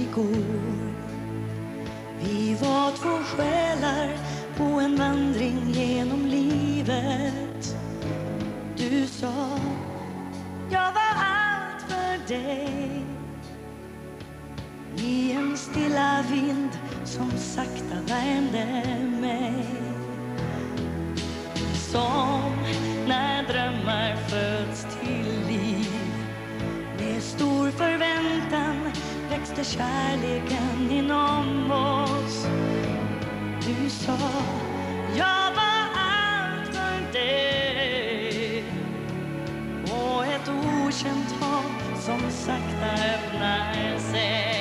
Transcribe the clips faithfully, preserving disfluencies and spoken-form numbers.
igår. Vi var två själar på en vandring genom livet. Du sa, jag var allt för dig. I en stilla vind som sakta värmde mig. Som när drömmar föds till liv. Med stor förväntan växte kärleken inom oss. Du sa, jag var allt för dig. Och ett okänt hav som sakta öppnar sig.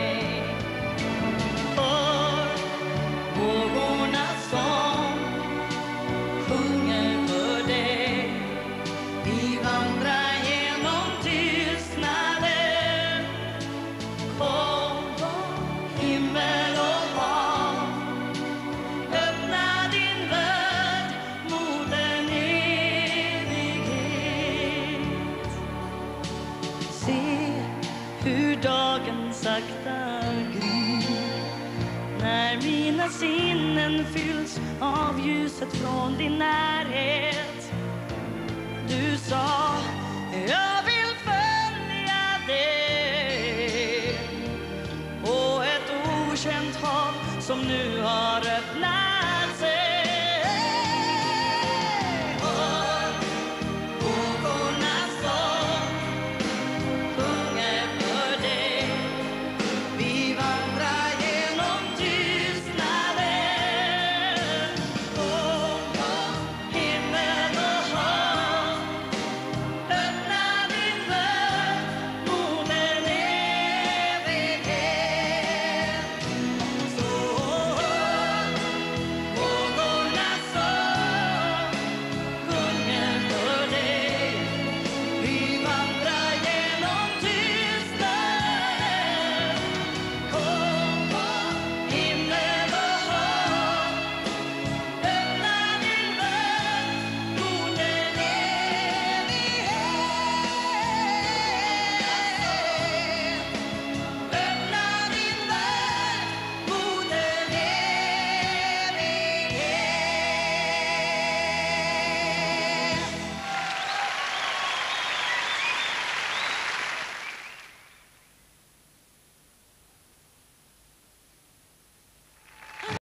För vågorna som sjunger för dig. Vi vandrar genom tystnaden. Kom, himmel och hav. Öppna din värld mot en evighet. Se hur dagen sakta gryr. När mina sinnen fylls av ljuset från din närhet. Du sa, jag vill följa dig. Och ett okänt hav som nu